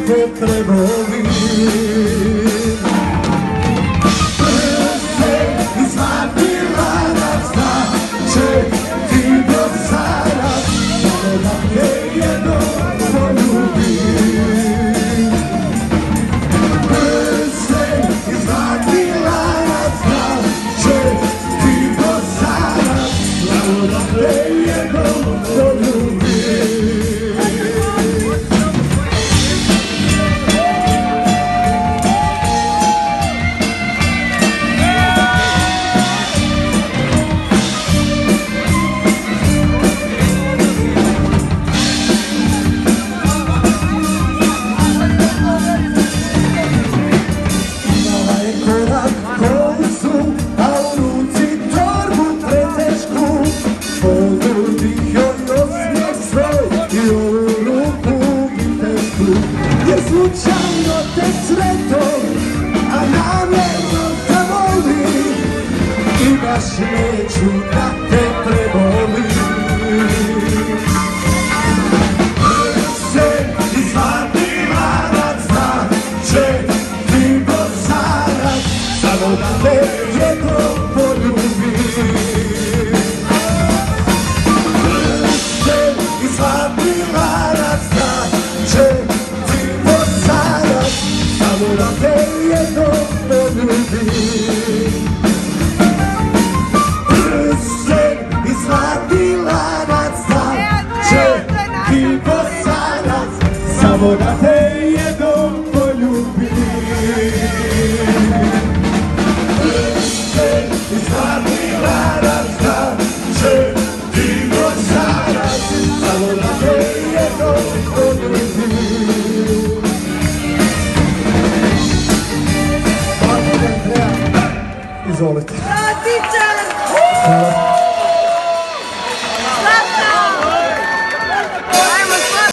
te prevolim. Brze izvadi lanac da će ti do sada samo da te jednom poljubim. Brze izvadi lanac da će ti do sada samo da te jednom poljubim. Slučajno te sretom, a namjerno te volim i baš neću da te prebolim. Brze izvadi lanac da će ti do sada samo da te jednom poljubim. Brze izvadi lanac da će samo da te jednom poljubim. Brze izvadi lanac da će ti posadac samo da te jednom poljubim. Brze izvadi lanac da će ti posadac samo da te jednom poljubim. Izvolite. Bravo, Tičar!